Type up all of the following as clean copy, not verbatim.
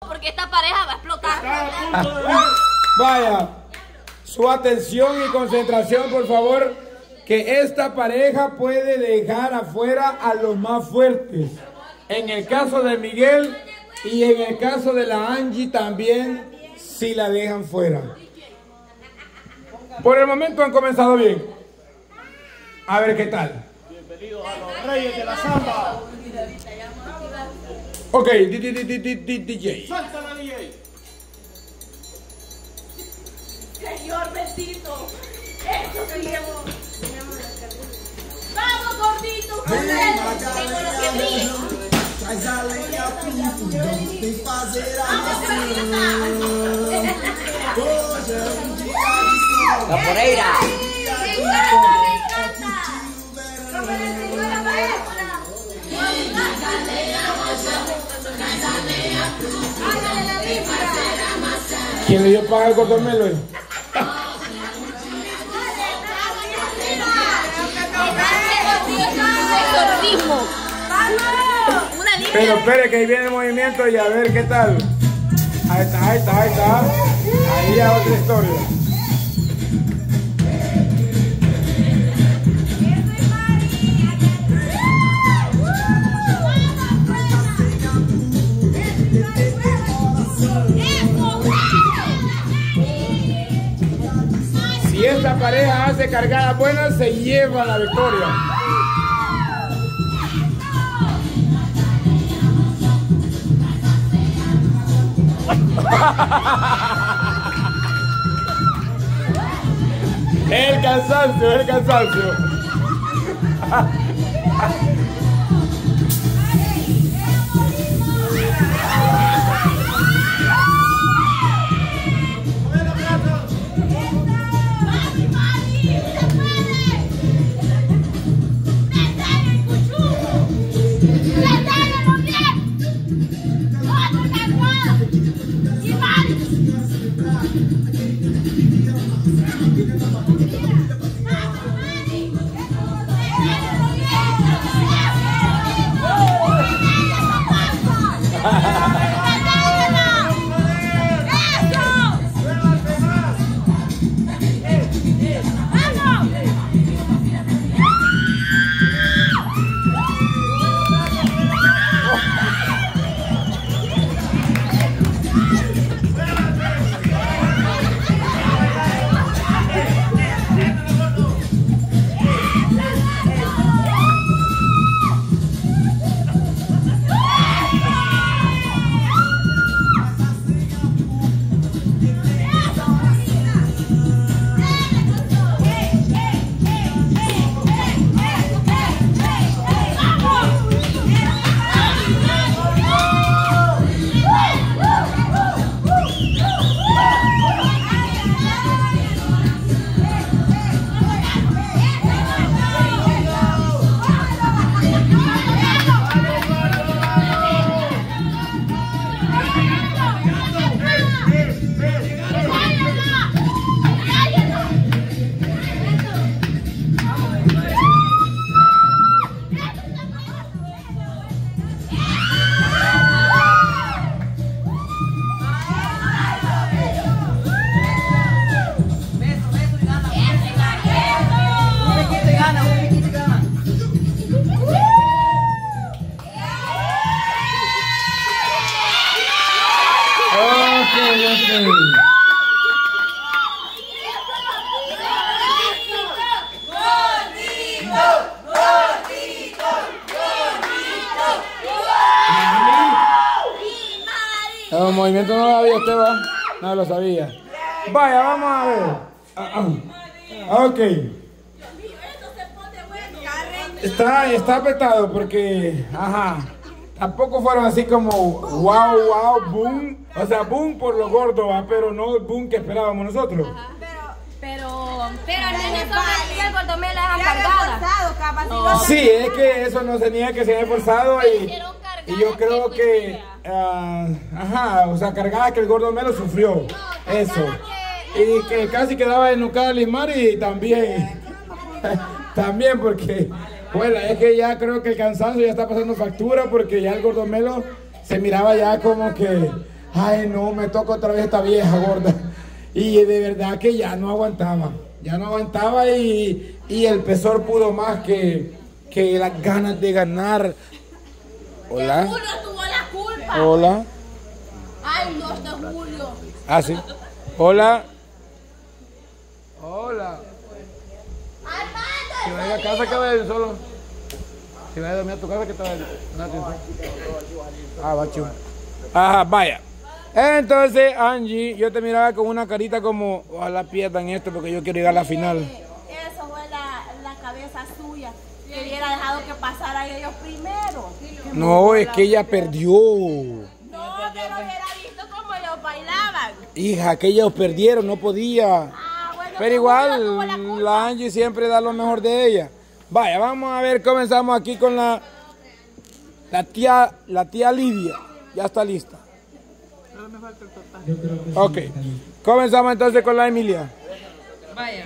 porque esta pareja va a explotar. Vaya, su atención y concentración, por favor, que esta pareja puede dejar afuera a los más fuertes. En el caso de Miguel y en el caso de la Angie también, si la dejan fuera. Por el momento han comenzado bien. A ver qué tal. Bienvenidos a los Reyes de la Samba. Ok, DJ. Suéltala, DJ. Señor bendito, eso que llevo. Vamos, gordito, tengo lo que vi. Traz a lenha tudo, não tem fazer a hoje é dia de sol. Capoeira. ¿Quién le dio paga al Gordomelo? Pero espere que ahí viene el movimiento y a ver qué tal. Ahí está, ahí está, ahí está. Ahí ya otra historia. Si esta pareja hace cargadas buenas, se lleva la victoria. El cansancio, el cansancio. El movimiento no lo sabía usted, ¿va? No lo sabía. Vaya, vamos a ver. Ok. Está apretado porque, ajá, tampoco fueron así como wow, wow, boom. O sea, boom por lo gordo, ¿va? Pero no el boom que esperábamos nosotros. Ajá. Pero al menos el Gordomelo es cargada. Sí, es que eso no se niega que se haya esforzado y yo creo que, ajá, o sea, cargada que el Gordomelo sufrió eso. Y que casi quedaba desnucada Lismar y también, también porque, bueno, es que ya creo que el cansancio ya está pasando factura porque ya el Gordomelo se miraba ya como que, Ay, no, me toca otra vez esta vieja gorda. Y de verdad que ya no aguantaba. Ya no aguantaba y el pesor pudo más que las ganas de ganar. Hola. Que Julio tuvo la culpa. Hola. Ay, no, este Julio. Ah, sí. Hola. Hola. Si vas a ir a casa, que vaya a ir solo. Si vas a dormir a tu casa, que te vaya a ir. Ah, va chido. Ajá, vaya. Entonces, Angie, yo te miraba con una carita como, ojalá pierdan esto porque yo quiero llegar a la final. Eso fue la cabeza suya. Que hubiera dejado que pasara ellos primero. No, es que ella perdió. No, pero hubiera visto cómo ellos bailaban. Hija, que ellos perdieron, no podía. Ah, bueno, Pero igual, la Angie siempre da lo mejor de ella. Vaya, vamos a ver, comenzamos aquí con la tía Lidia. Ya está lista. Ok, comenzamos entonces con la Emilia. Vaya.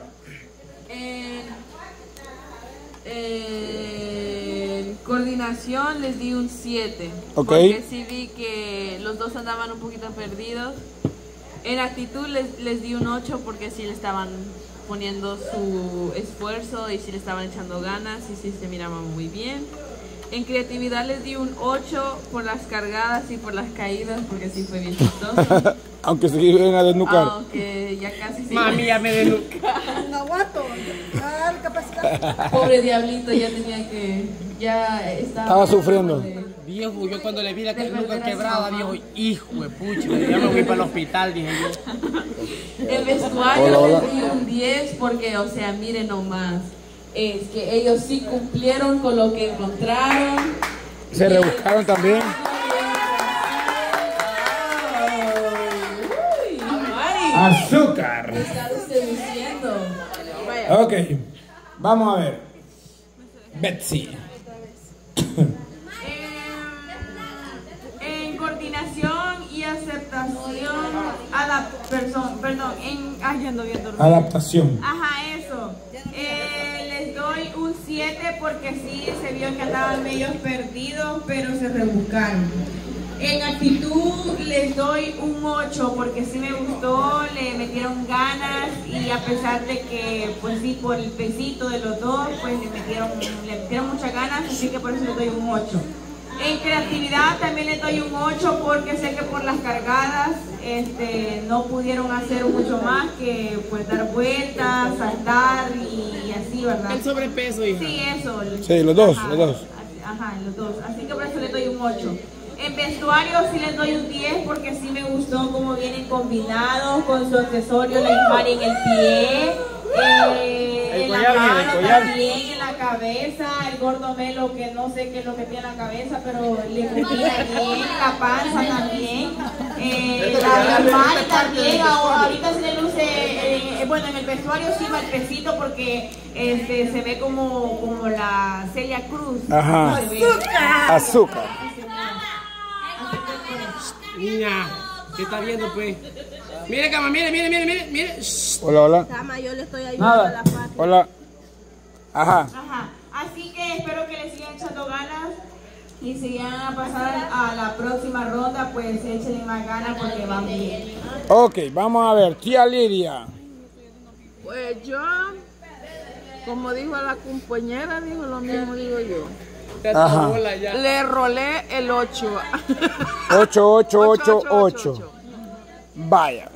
En coordinación les di un 7. Ok. Porque sí vi que los dos andaban un poquito perdidos. En actitud les di un 8 porque sí le estaban poniendo su esfuerzo y sí le estaban echando ganas y sí se miraban muy bien. En creatividad les di un 8 por las cargadas y por las caídas porque sí fue bien chistoso. Aunque se iban a desnucar. Aunque ya casi se Mami, ya me desnuca. No aguanto. Ah, capacidad. Pobre diablito, ya tenía que... Ya Estaba sufriendo. Viejo, yo cuando le vi la nuca quebrada, viejo, hijo de pucha, ya me voy para el hospital, dije yo. El vestuario Hola, hola. les di un 10 porque, o sea, miren nomás. Es que ellos sí cumplieron con lo que encontraron. Se rebuscaron también. Uy, Mari, Azúcar. ¿qué está usted diciendo? Ok, vamos a ver. Betsy. En coordinación y aceptación ya ando bien dormida. Adaptación. Ajá, eso. Les doy un 7 porque sí se vio que andaban medio perdidos, pero se rebuscaron. En actitud les doy un 8 porque sí me gustó, le metieron ganas y a pesar de que, pues sí, por el pesito de los dos, pues le metieron muchas ganas, así que por eso les doy un 8. En creatividad también les doy un 8 porque sé que por las cargadas no pudieron hacer mucho más que pues dar vueltas, saltar y así, ¿verdad? El sobrepeso, hija. Sí, eso. Sí, los dos, Ajá, los dos. Ajá, los dos. Así que por eso les doy un 8. En vestuario sí les doy un 10 porque sí me gustó cómo vienen combinados con su accesorio, la Ismari en el pie, en la collar, mano el collar. también, en la cabeza, el gordo Melo que no sé qué es lo que tiene en la cabeza, pero le combina bien, la panza también, la Ismari también, ahorita se le luce, bueno, en el vestuario sí va el pesito porque se ve como la Celia Cruz. Ajá. Azúcar. Niña, ¿qué está viendo, pues? Mire, cama, mire. Shh. Hola, hola. Cama, yo le estoy ayudando a la Nada. parte. Hola. Ajá. Ajá, así que espero que le sigan echando ganas y si van a pasar a la próxima ronda, pues échenle más ganas porque van bien. Ok, vamos a ver. Tía Lidia. Pues yo, como dijo la compañera, dijo lo mismo, digo yo. Ajá. Hola, ya. Le rolé el 8. 8888. Vaya.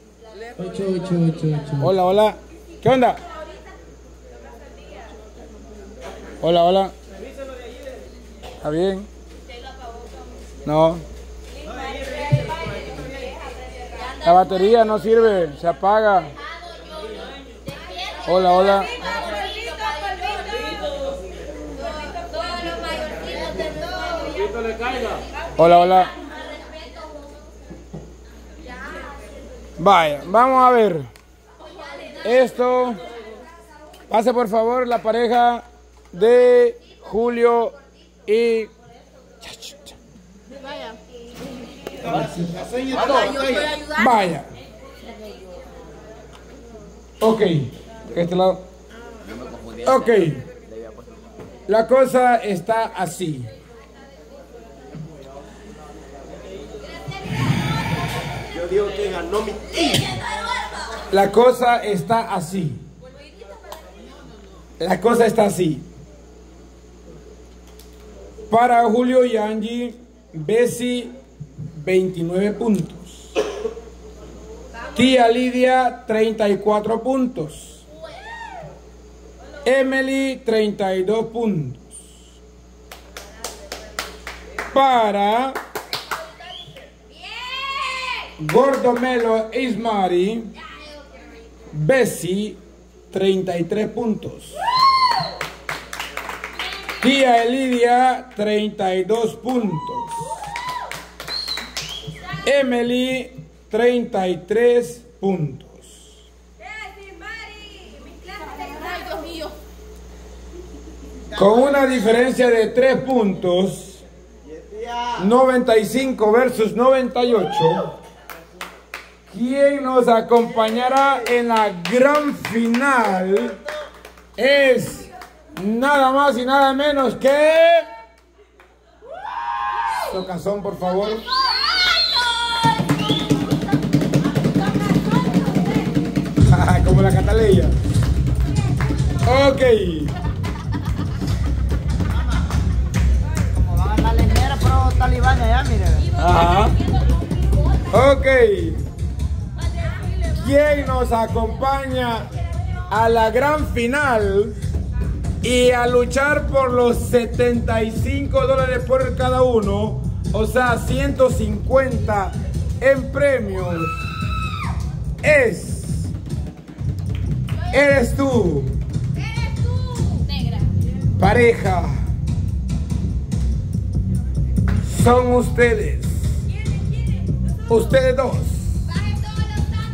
8888. Hola, hola. ¿Qué onda? Hola, hola. ¿Está bien? No. La batería no sirve, se apaga. Hola, hola. Hola, hola. Vaya, vamos a ver. Esto. Pase por favor la pareja de Julio y... Vaya. Ok. Este lado. Ok. La cosa está así. Yo digo que ganó mi tío. La cosa está así. La cosa está así. Para Julio y Angie, Bessie, 29 puntos. Tía Lidia, 34 puntos. Emily, 32 puntos. Para Gordomelo Ismari, Bessie, 33 puntos. Tía Elidia, 32 puntos. Emily, 33 puntos. Con una diferencia de 3 puntos, 95 versus 98. Quien nos acompañará en la gran final es nada más y nada menos que... Tocazón, por favor. Como la Cataleya. Ok. Como van a la leñera, pero talibanes allá, mire. Ajá. Ok. ¿Quién nos acompaña a la gran final y a luchar por los $75 por cada uno? O sea, 150 en premios. Eres tú. Negra. Pareja. Son ustedes. Ustedes dos.